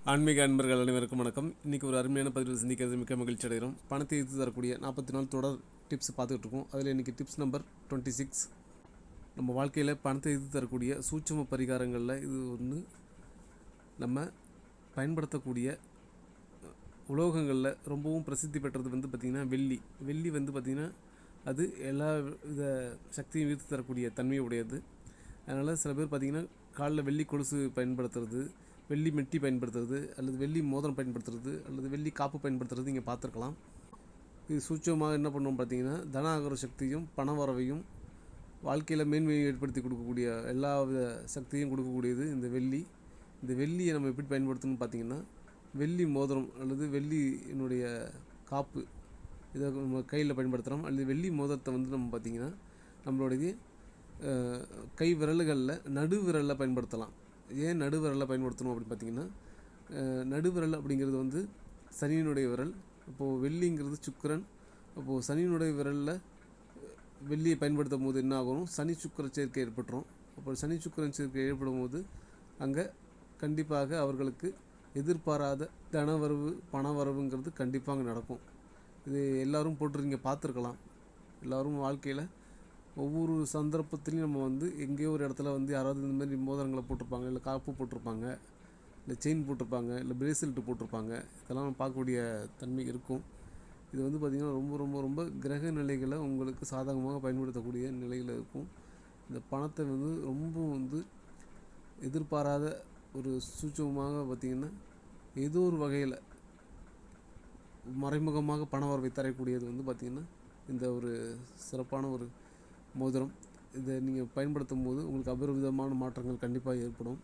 ஆன்மீக அன்பர்கள் அனைவருக்கும் வணக்கம். இன்றைக்கி ஒரு அருமையான பதிவில் சந்திக்கிறது மிக்க மகிழ்ச்சி அடைகிறோம். பணத்தை ஈர்த்து தரக்கூடிய 40 தொடர் டிப்ஸ் பார்த்துக்கிட்டு இருக்கோம். அதில் இன்றைக்கி டிப்ஸ் நம்பர் 26. நம்ம வாழ்க்கையில் பணத்தை ஈர்த்து தரக்கூடிய சூட்சும பரிகாரங்களில் இது ஒன்று. நம்ம பயன்படுத்தக்கூடிய உலோகங்களில் ரொம்பவும் பிரசித்தி பெற்றது பார்த்திங்கன்னா வெள்ளி பார்த்திங்கன்னா அது எல்லா வித சக்தியும் ஈர்த்து தரக்கூடிய தன்மை உடையது. அதனால் சில பேர் பார்த்திங்கன்னா காலில் வெள்ளி கொலுசு பயன்படுத்துறது, வெள்ளி மெட்டி பயன்படுத்துறது, அல்லது வெள்ளி மோதிரம் பயன்படுத்துறது, அல்லது வெள்ளி காப்பு பயன்படுத்துறது இங்கே பார்த்துருக்கலாம். இது சூட்சமாக என்ன பண்ணுவோம் பார்த்திங்கன்னா, தன ஆகர சக்தியும் பண வரவையும் வாழ்க்கையில் மேன்மையை ஏற்படுத்தி கொடுக்கக்கூடிய எல்லா வித சக்தியும் கொடுக்கக்கூடியது இந்த வெள்ளி. இந்த வெள்ளியை நம்ம எப்படி பயன்படுத்தணும்னு பார்த்திங்கன்னா, வெள்ளி மோதிரம் அல்லது வெள்ளியினுடைய காப்பு இதை நம்ம கையில் பயன்படுத்துகிறோம். அல்லது வெள்ளி மோதிரத்தை நம்ம பார்த்திங்கன்னா நம்மளுடைய கை விரல்களில் நடு விரலில் பயன்படுத்தலாம். ஏன் நடுவிரலை பயன்படுத்தணும் அப்படின்னு பார்த்திங்கன்னா, நடுவிரல் அப்படிங்கிறது சனியினுடைய விரல். அப்போது வெள்ளிங்கிறது சுக்கிரன். அப்போது சனியினுடைய விரலில் வெள்ளியை பயன்படுத்தும் போது என்ன ஆகணும், சனி சுக்கிர சேர்க்கை ஏற்பட்டுரும். அப்போ சனி சுக்கிரன் சேர்க்கை ஏற்படும் போது அங்கே கண்டிப்பாக அவர்களுக்கு எதிர்பாராத தனவரவு பணவரவுங்கிறது கண்டிப்பாக அங்கே நடக்கும். இது எல்லோரும் போட்டுருங்க பார்த்துருக்கலாம். எல்லோரும் வாழ்க்கையில் ஒவ்வொரு சந்தர்ப்பத்துலேயும் நம்ம எங்கேயோ ஒரு இடத்துல யாராவது இந்த மாதிரி மோதிரங்களை போட்டிருப்பாங்க, இல்லை காப்பு போட்டிருப்பாங்க, இல்லை செயின் போட்டிருப்பாங்க, இல்லை பிரேஸ்லெட்டு போட்டிருப்பாங்க. இதெல்லாம் நம்ம பார்க்கக்கூடிய தன்மை இருக்கும். இது பார்த்திங்கன்னா ரொம்ப ரொம்ப ரொம்ப கிரக நிலைகளை உங்களுக்கு சாதகமாக பயன்படுத்தக்கூடிய நிலையில் இருக்கும். இந்த பணத்தை ரொம்ப எதிர்பாராத ஒரு சூட்சமமாக பார்த்திங்கன்னா ஏதோ ஒரு வகையில் மறைமுகமாக பண வரவை தரக்கூடியது பார்த்திங்கன்னா இந்த ஒரு சிறப்பான ஒரு மோதிரம். இதை நீங்கள் பயன்படுத்தும் போது உங்களுக்கு அபரிவிதமான மாற்றங்கள் கண்டிப்பாக ஏற்படும்.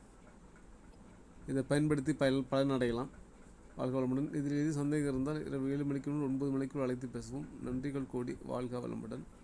இதை பயன்படுத்தி பலனடையலாம். வாழ்க வளமுடன். இதில் எது சந்தேகம் இருந்தால் இரவு 7 மணிக்கு 9 மணிக்குள் அழைத்து பேசுவோம். நன்றிகள் கோடி. வாழ்க வளமுடன்.